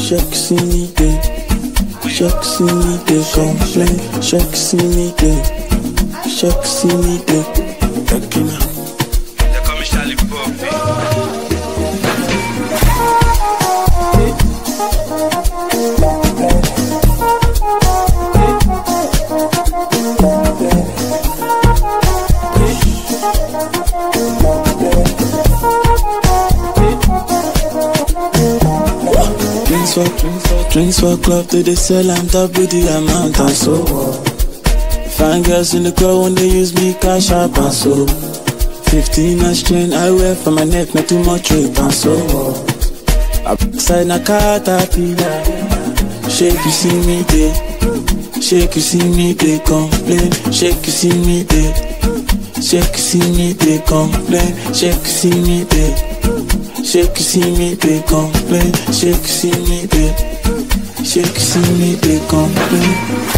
Shake see me day. Shake see me day. Complain. Shake see me day. Shake see me day. Tekina. They call me Charlie Poppy. Drinks for club to the sell and top with the amount and so. Fine girls in the crowd when they use me cash up and so. 15 and strain I wear for my neck, not too much weight and so. Upside na caterpillar. Shake you see me day. Shake you see me day, complain. Shake you see me day. Shake you see me day, complain. Shake you see me day. Shake you see me day, complain. Shake you see me day. Shake you see me day, complain.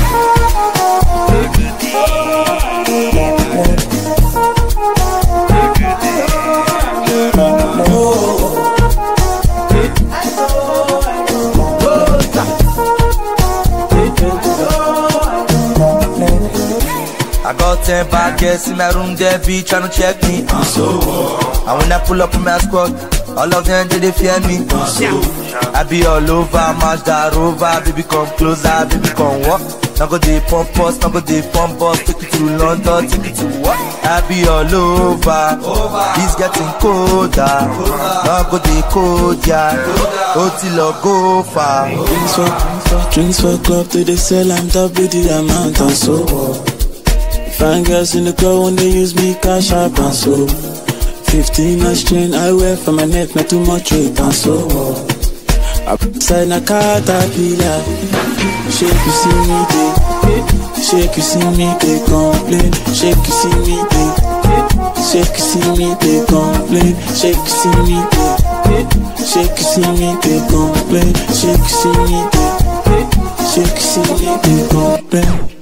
I got 10 bad girls in my room, they be tryna check me. And when I pull up in my squad, all of them they fear me. I be all over, match that rover. Baby come closer, baby come walk. Now go dey pump us, now go dey pump us. Take it to London, take it to what? I be all over, it's getting colder. Now go dey cold, yeah. Go till I go far. Drinks for club to the sell and top with the amount and so. Fine girls in the crowd when they use me cash up and so. 15 and strain I wear for my neck, not too much weight and so. Upside na caterpillar. Shake you see me day. Shake you see me day, complain. Shake you see me day. Shake you see me day, complain. Shake you see me day. Shake you see me day, complain. Shake you see me day. Shake you see me day, complain.